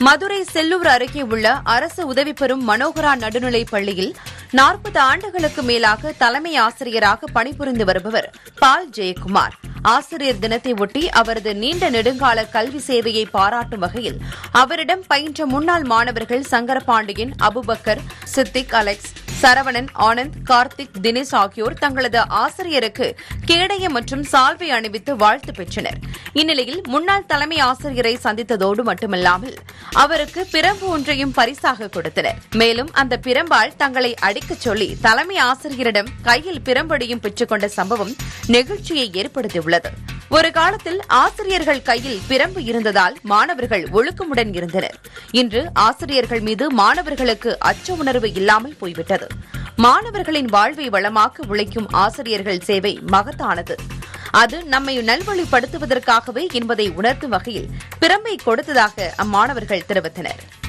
மதுரை செல்லூர் அருகே உள்ள அரசு உதவி பெறும் மனோகரா நடுநிலைப் பள்ளியில் 40 ஆண்டுகளுக்கு மேலாக தலைமை ஆசிரியராக பணிபுரிந்து வருபவர் பால் ஜெயக்குமார். ஆசிரியர் தினத்தை ஒட்டி அவரது நீண்ட நெடுங்கால கல்வி சேவையை பாராட்டும் வகையில் அவரிடம் பயின்ற முன்னாள் மாணவர்கள் சங்கரபாண்டியன், அபுபக்கர், சித்திக், அலெக்ஸ், சரவணன், ஆனந்த், கார்த்திக், தினேஷ் ஆகியோர் தங்களது ஆசிரியருக்கு கேடயம் மற்றும் சால்வை அணிவித்து வாழ்த்து பெற்றனர். இந்நிலையில் முன்னாள் தலைமை ஆசிரியரை சந்தித்ததோடு மட்டுமல்லாமல் அவருக்கு பிரம்பு ஒன்றையும் பரிசாக கொடுத்தனர். மேலும் அந்த பிரம்பால் தங்களை அடிக்கச் சொல்லி தலைமை ஆசிரியரிடம் கையில் பிரம்படியும் பெற்றுக் கொண்ட சம்பவம் நெகிழ்ச்சியை ஏற்படுத்தியுள்ளது. ஒரு காலத்தில் ஆசிரியர்கள் கையில் பிரம்பு இருந்ததால் மாணவர்கள் ஒழுக்கமுடன் இருந்தனர். இன்று ஆசிரியர்கள் மீது மாணவர்களுக்கு அச்ச உணர்வு இல்லாமல் போய்விட்டது. மாணவர்களின் வாழ்வை வளமாக்க உழைக்கும் ஆசிரியர்கள் சேவை மகத்தானது. அது நம்மை நல்வழிப்படுத்துவதற்காகவே என்பதை உணர்த்தும் வகையில் பிரம்பை கொடுத்ததாக அம்மாணவர்கள் தெரிவித்தனர்.